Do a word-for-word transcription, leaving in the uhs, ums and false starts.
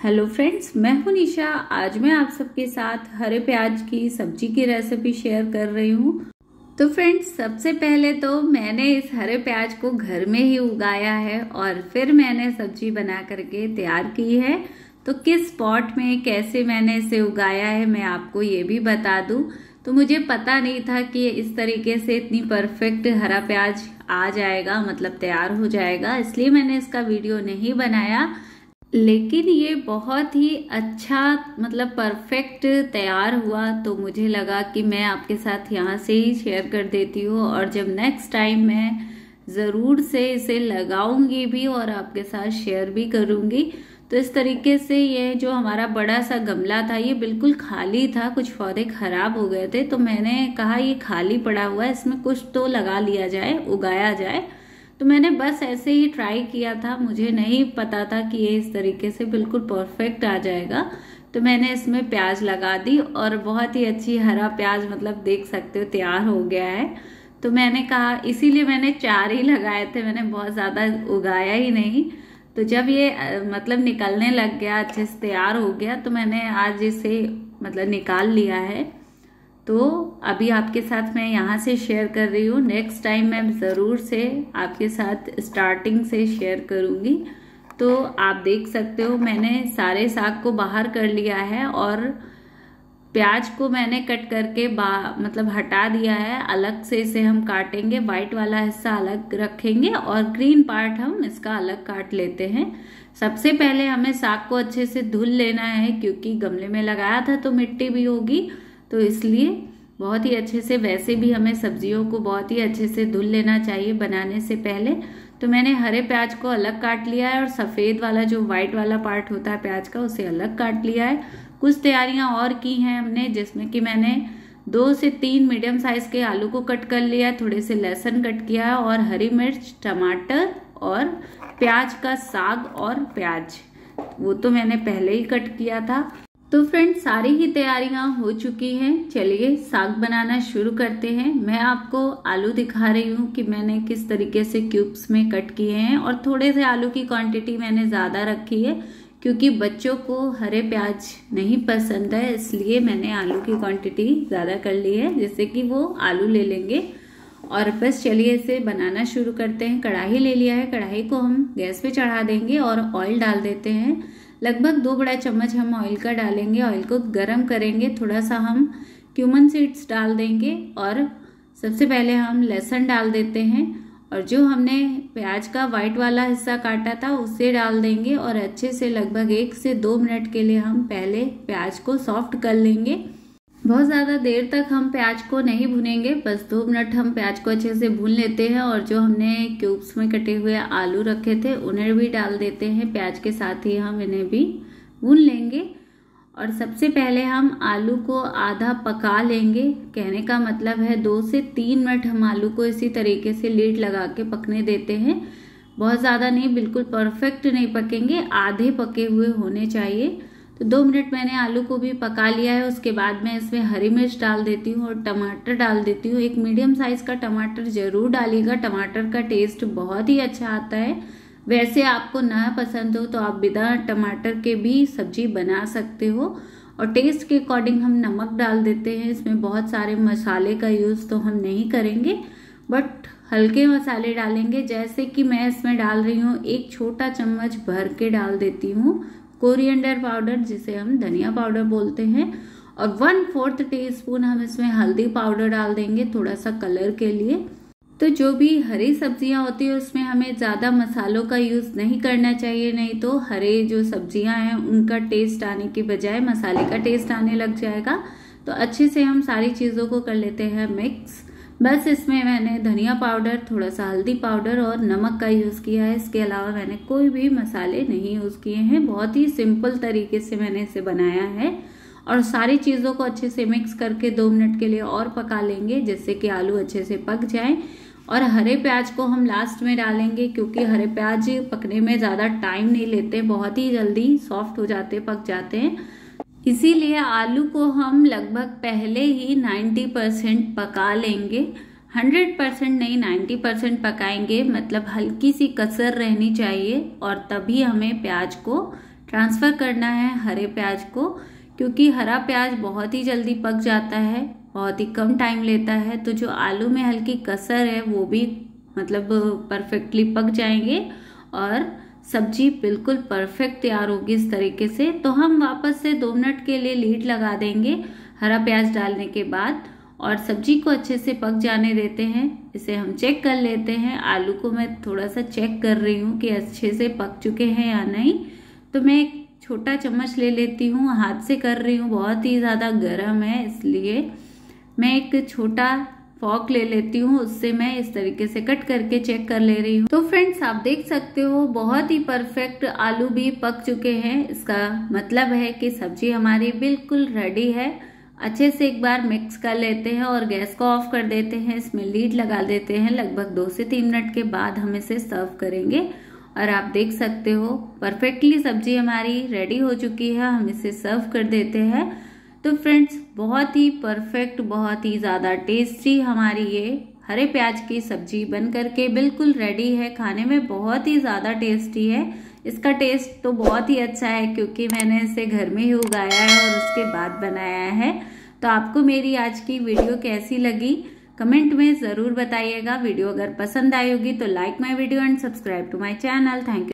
Hello friends, मैं हूं निशा। आज मैं आप सबके साथ हरे प्याज की सब्जी की रेसिपी शेयर कर रही हूं। तो फ्रेंड्स, सबसे पहले तो मैंने इस हरे प्याज को घर में ही उगाया है और फिर मैंने सब्जी बना करके तैयार की है। तो किस पॉट में कैसे मैंने इसे उगाया है मैं आपको ये भी बता दूं। तो मुझे पता नहीं था कि इस तरीके से इतनी परफेक्ट हरा प्याज आ जाएगा, मतलब तैयार हो जाएगा, इसलिए मैंने इसका वीडियो नहीं बनाया। लेकिन ये बहुत ही अच्छा, मतलब परफेक्ट तैयार हुआ, तो मुझे लगा कि मैं आपके साथ यहाँ से ही शेयर कर देती हूँ। और जब नेक्स्ट टाइम मैं ज़रूर से इसे लगाऊंगी भी और आपके साथ शेयर भी करूंगी। तो इस तरीके से ये जो हमारा बड़ा सा गमला था ये बिल्कुल खाली था, कुछ पौधे खराब हो गए थे, तो मैंने कहा ये खाली पड़ा हुआ है, इसमें कुछ तो लगा लिया जाए, उगाया जाए। तो मैंने बस ऐसे ही ट्राई किया था, मुझे नहीं पता था कि ये इस तरीके से बिल्कुल परफेक्ट आ जाएगा। तो मैंने इसमें प्याज लगा दी और बहुत ही अच्छी हरा प्याज, मतलब देख सकते हो तैयार हो गया है। तो मैंने कहा, इसीलिए मैंने चार ही लगाए थे, मैंने बहुत ज़्यादा उगाया ही नहीं। तो जब ये मतलब निकलने लग गया, अच्छे से तैयार हो गया, तो मैंने आज इसे मतलब निकाल लिया है। तो अभी आपके साथ मैं यहाँ से शेयर कर रही हूँ। नेक्स्ट टाइम मैं ज़रूर से आपके साथ स्टार्टिंग से शेयर करूँगी। तो आप देख सकते हो मैंने सारे साग को बाहर कर लिया है और प्याज को मैंने कट करके बा मतलब हटा दिया है। अलग से इसे हम काटेंगे, वाइट वाला हिस्सा अलग रखेंगे और ग्रीन पार्ट हम इसका अलग काट लेते हैं। सबसे पहले हमें साग को अच्छे से धुल लेना है, क्योंकि गमले में लगाया था तो मिट्टी भी होगी, तो इसलिए बहुत ही अच्छे से, वैसे भी हमें सब्जियों को बहुत ही अच्छे से धुल लेना चाहिए बनाने से पहले। तो मैंने हरे प्याज को अलग काट लिया है और सफ़ेद वाला जो वाइट वाला पार्ट होता है प्याज का, उसे अलग काट लिया है। कुछ तैयारियां और की हैं हमने, जिसमें कि मैंने दो से तीन मीडियम साइज के आलू को कट कर लिया है, थोड़े से लहसुन कट किया है और हरी मिर्च, टमाटर और प्याज का साग और प्याज, वो तो मैंने पहले ही कट किया था। तो फ्रेंड्स, सारी ही तैयारियां हो चुकी हैं, चलिए साग बनाना शुरू करते हैं। मैं आपको आलू दिखा रही हूँ कि मैंने किस तरीके से क्यूब्स में कट किए हैं, और थोड़े से आलू की क्वांटिटी मैंने ज़्यादा रखी है, क्योंकि बच्चों को हरे प्याज नहीं पसंद है, इसलिए मैंने आलू की क्वांटिटी ज़्यादा कर ली है, जिससे कि वो आलू ले लेंगे। और बस चलिए इसे बनाना शुरू करते हैं। कढ़ाई ले लिया है, कढ़ाई को हम गैस पे चढ़ा देंगे और ऑयल डाल देते हैं। लगभग दो बड़ा चम्मच हम ऑयल का डालेंगे। ऑयल को गरम करेंगे, थोड़ा सा हम क्यूमन सीड्स डाल देंगे और सबसे पहले हम लहसुन डाल देते हैं, और जो हमने प्याज का वाइट वाला हिस्सा काटा था उसे डाल देंगे और अच्छे से लगभग एक से दो मिनट के लिए हम पहले प्याज को सॉफ्ट कर लेंगे। बहुत ज़्यादा देर तक हम प्याज को नहीं भुनेंगे, बस दो मिनट हम प्याज को अच्छे से भून लेते हैं। और जो हमने क्यूब्स में कटे हुए आलू रखे थे उन्हें भी डाल देते हैं, प्याज के साथ ही हम इन्हें भी भून लेंगे। और सबसे पहले हम आलू को आधा पका लेंगे, कहने का मतलब है दो से तीन मिनट हम आलू को इसी तरीके से लीड लगा के पकने देते हैं। बहुत ज़्यादा नहीं, बिल्कुल परफेक्ट नहीं पकेंगे, आधे पके हुए होने चाहिए। तो दो मिनट मैंने आलू को भी पका लिया है। उसके बाद मैं इसमें हरी मिर्च डाल देती हूँ और टमाटर डाल देती हूँ। एक मीडियम साइज का टमाटर जरूर डालिएगा, टमाटर का टेस्ट बहुत ही अच्छा आता है। वैसे आपको ना पसंद हो तो आप बिना टमाटर के भी सब्जी बना सकते हो। और टेस्ट के अकॉर्डिंग हम नमक डाल देते हैं। इसमें बहुत सारे मसाले का यूज़ तो हम नहीं करेंगे, बट हल्के मसाले डालेंगे। जैसे कि मैं इसमें डाल रही हूँ, एक छोटा चम्मच भर के डाल देती हूँ कोरिएंडर पाउडर, जिसे हम धनिया पाउडर बोलते हैं, और वन फोर्थ टी स्पून हम इसमें हल्दी पाउडर डाल देंगे, थोड़ा सा कलर के लिए। तो जो भी हरी सब्जियां होती है उसमें हमें ज़्यादा मसालों का यूज़ नहीं करना चाहिए, नहीं तो हरे जो सब्जियां हैं उनका टेस्ट आने के बजाय मसाले का टेस्ट आने लग जाएगा। तो अच्छे से हम सारी चीज़ों को कर लेते हैं मिक्स। बस इसमें मैंने धनिया पाउडर, थोड़ा सा हल्दी पाउडर और नमक का यूज़ किया है, इसके अलावा मैंने कोई भी मसाले नहीं यूज़ किए हैं। बहुत ही सिंपल तरीके से मैंने इसे बनाया है। और सारी चीज़ों को अच्छे से मिक्स करके दो मिनट के लिए और पका लेंगे, जिससे कि आलू अच्छे से पक जाएं। और हरे प्याज को हम लास्ट में डालेंगे, क्योंकि हरे प्याज पकने में ज़्यादा टाइम नहीं लेते, बहुत ही जल्दी सॉफ्ट हो जाते, पक जाते हैं। इसीलिए आलू को हम लगभग पहले ही नब्बे परसेंट पका लेंगे, सौ परसेंट नहीं, नब्बे परसेंट पकाएंगे, मतलब हल्की सी कसर रहनी चाहिए, और तभी हमें प्याज को ट्रांसफ़र करना है हरे प्याज को, क्योंकि हरा प्याज बहुत ही जल्दी पक जाता है, बहुत ही कम टाइम लेता है। तो जो आलू में हल्की कसर है वो भी मतलब परफेक्टली पक जाएंगे और सब्जी बिल्कुल परफेक्ट तैयार होगी इस तरीके से। तो हम वापस से दो मिनट के लिए लीड लगा देंगे हरा प्याज डालने के बाद और सब्जी को अच्छे से पक जाने देते हैं। इसे हम चेक कर लेते हैं। आलू को मैं थोड़ा सा चेक कर रही हूँ कि अच्छे से पक चुके हैं या नहीं। तो मैं एक छोटा चम्मच ले लेती हूँ, हाथ से कर रही हूँ, बहुत ही ज़्यादा गर्म है इसलिए मैं एक छोटा फॉक ले लेती हूँ, उससे मैं इस तरीके से कट करके चेक कर ले रही हूँ। तो फ्रेंड्स आप देख सकते हो बहुत ही परफेक्ट आलू भी पक चुके हैं। इसका मतलब है कि सब्जी हमारी बिल्कुल रेडी है। अच्छे से एक बार मिक्स कर लेते हैं और गैस को ऑफ कर देते हैं। इसमें लीड लगा देते हैं। लगभग दो से तीन मिनट के बाद हम इसे सर्व करेंगे और आप देख सकते हो परफेक्टली सब्जी हमारी रेडी हो चुकी है। हम इसे सर्व कर देते हैं। तो फ्रेंड्स बहुत ही परफेक्ट, बहुत ही ज़्यादा टेस्टी हमारी ये हरे प्याज की सब्जी बन करके बिल्कुल रेडी है। खाने में बहुत ही ज़्यादा टेस्टी है। इसका टेस्ट तो बहुत ही अच्छा है क्योंकि मैंने इसे घर में ही उगाया है और उसके बाद बनाया है। तो आपको मेरी आज की वीडियो कैसी लगी कमेंट में ज़रूर बताइएगा। वीडियो अगर पसंद आई होगी तो like my video and subscribe to my channel. Thank you.